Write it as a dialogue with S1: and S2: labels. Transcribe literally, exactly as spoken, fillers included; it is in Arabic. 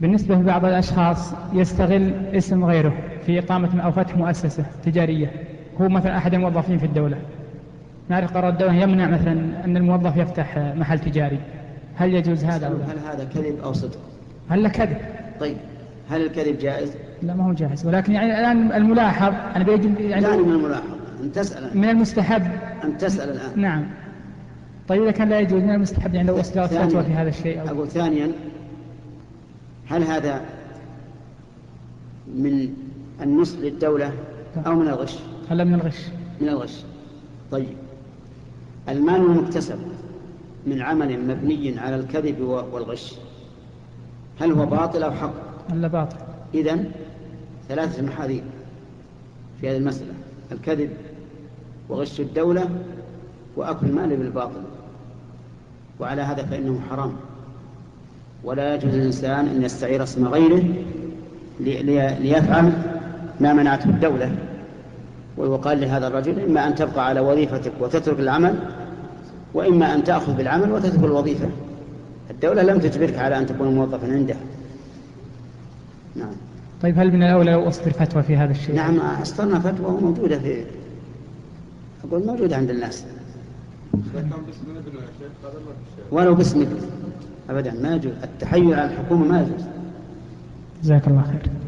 S1: بالنسبة لبعض الأشخاص يستغل اسم غيره في إقامة أو فتح مؤسسة تجارية، هو مثلا أحد الموظفين في الدولة، نعرف قرار الدولة يمنع مثلا أن الموظف يفتح محل تجاري، هل يجوز هذا أو لا؟
S2: هل هذا كذب أو صدق؟
S1: هل كذب؟
S2: طيب هل الكذب جائز؟
S1: لا ما هو جائز، ولكن يعني الآن الملاحظ أنا بيجب يعني
S2: لا من الملاحظ أن تسأل،
S1: من المستحب
S2: أن تسأل الآن.
S1: نعم. طيب إذا كان لا يجوز من المستحب يعني لو أصدرت فتوى في هذا الشيء أو...
S2: أقول ثانيا، هل هذا من النصح للدولة أو من الغش؟
S1: هلا من الغش.
S2: من الغش. طيب المال المكتسب من عمل مبني على الكذب والغش هل هو باطل أو حق؟
S1: هلا باطل.
S2: إذن ثلاثة محاذير في هذه المسألة: الكذب وغش الدولة وأكل المال بالباطل، وعلى هذا فإنه حرام، ولا يجوز للإنسان أن يستعير اسم غيره ليفعل ما منعته الدولة. ويقال لهذا الرجل: إما أن تبقى على وظيفتك وتترك العمل، وإما أن تأخذ بالعمل وتترك الوظيفة. الدولة لم تجبرك على أن تكون موظفا عندها. نعم.
S1: طيب هل من الأولى لو أصدر فتوى في هذا الشيء؟
S2: نعم أصدرنا فتوى موجودة في أقول موجودة عند الناس. ولو باسم ابن أبدا ما يجوز التحيل على الحكومة، ما يجوز.
S1: جزاك الله خير.